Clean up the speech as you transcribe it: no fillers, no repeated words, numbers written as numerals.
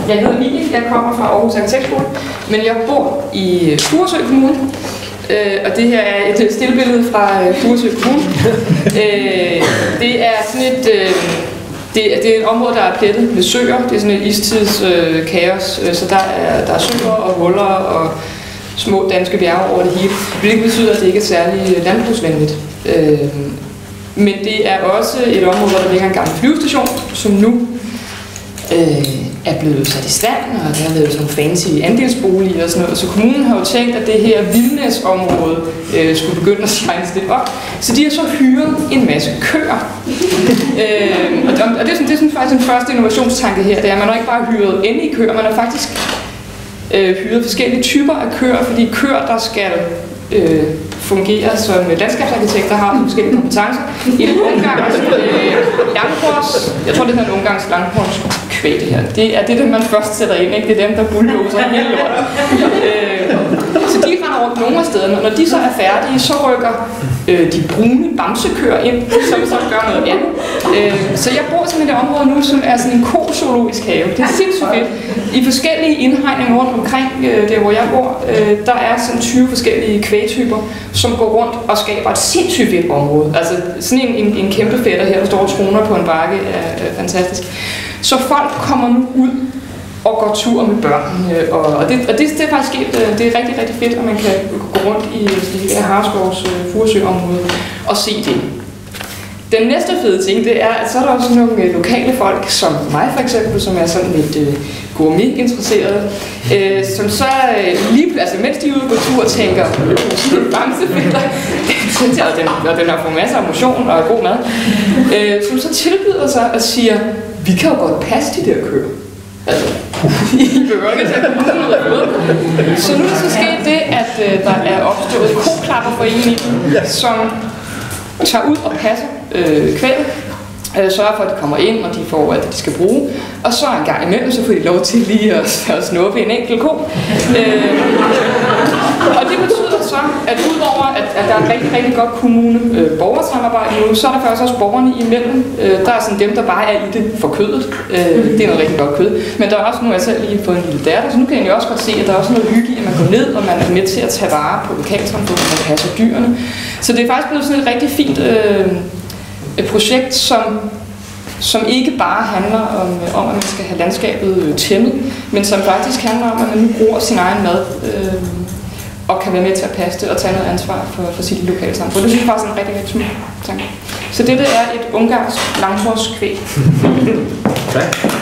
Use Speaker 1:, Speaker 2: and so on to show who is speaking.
Speaker 1: Jeg hedder Mie, jeg kommer fra Aarhus Arkitektskole, men jeg bor i Furesø Kommune. Og det her er et stillbillede fra Furesø Kommune. Det er sådan et... Det er et område, der er plettet med søer. Det er sådan et istidskaos, så der er søer og huller og små danske bjerge over det hele. Hvilket betyder, at det ikke er særlig landbrugsvenligt. Men det er også et område, hvor der ligger en gammel flyvestation, som nu er blevet sat i stand, og der har lavet sådan fancy andelsboliger og sådan noget. Så kommunen har jo tænkt, at det her vildnæsområde skulle begynde at shines lidt op. Så de har så hyret en masse køer. Og det er sådan faktisk den første innovationstanke her, det er, at man har ikke bare hyret endelige køer, man har faktisk hyret forskellige typer af køer, fordi køer, der skal fungerer som landskabsarkitekter, har forskellige kompetencer. En ungarsk langhårs, jeg tror det hedder en ungarsk langhårs kvæg det her. Det er det, man først sætter ind, ikke? Det er dem, der bulldozer hele lorten. Så de render rundt nogle af stederne, og når de så er færdige, så rykker de brune bamsekøer ind, som så gør noget andet. Så jeg bor sådan i det område nu, som er sådan en kozoologisk have. Det er sindssygt fedt. I forskellige indhegninger rundt omkring der, hvor jeg bor, der er sådan 20 forskellige kvægtyper, som går rundt og skaber et sindssygt fedt område. Altså sådan en kæmpe fætter her, der står og troner på en bakke, er fantastisk. Så folk kommer nu ud og går tur med børnene, og det er faktisk det er rigtig, rigtig fedt, at man kan gå rundt i det her Hareskovs Furesø-område og se det. Den næste fede ting, det er, at så er der også nogle lokale folk, som mig for eksempel, som er sådan lidt gourmet-interesserede, som så altså mens de er ude på tur tænker, bamsefælder, den har fået masser af motion og god mad, som så tilbyder sig og siger, vi kan jo godt passe de der køer. Altså, I behøver ikke at komme ud af noget. Så nu er der så sket det, at der er opstået koklapperforening, som tager ud og passer kvæget, sørger for, at de kommer ind, og de får alt det, de skal bruge. Og så en gang imellem, så får de lov til lige at snuppe en enkelt ko. Og det betyder så, at udover at der er et rigtig, rigtig godt kommune-borgersamarbejde nu, så er der faktisk også borgerne imellem. Der er sådan dem, der bare er i det for kødet. Det er noget rigtig godt kød. Men der er også nu, jeg selv lige fået en lille datter, så nu kan jeg jo også godt se, at der er også noget hygge i, at man går ned, og man er med til at tage vare på lokalsamfundet, og man passer dyrene. Så det er faktisk blevet sådan et rigtig fint et projekt, som ikke bare handler om, at man skal have landskabet tæmmet, men som faktisk handler om, at man nu bruger sin egen mad og kan være med til at passe det og tage noget ansvar for sit lokale samfund. Det synes jeg faktisk er en rigtig, rigtig smuk tanke. Så dette er et ungarsk langhårskvæg.